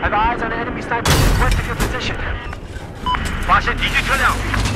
Have eyes on enemy snipers west of your position. 发现敌军车辆。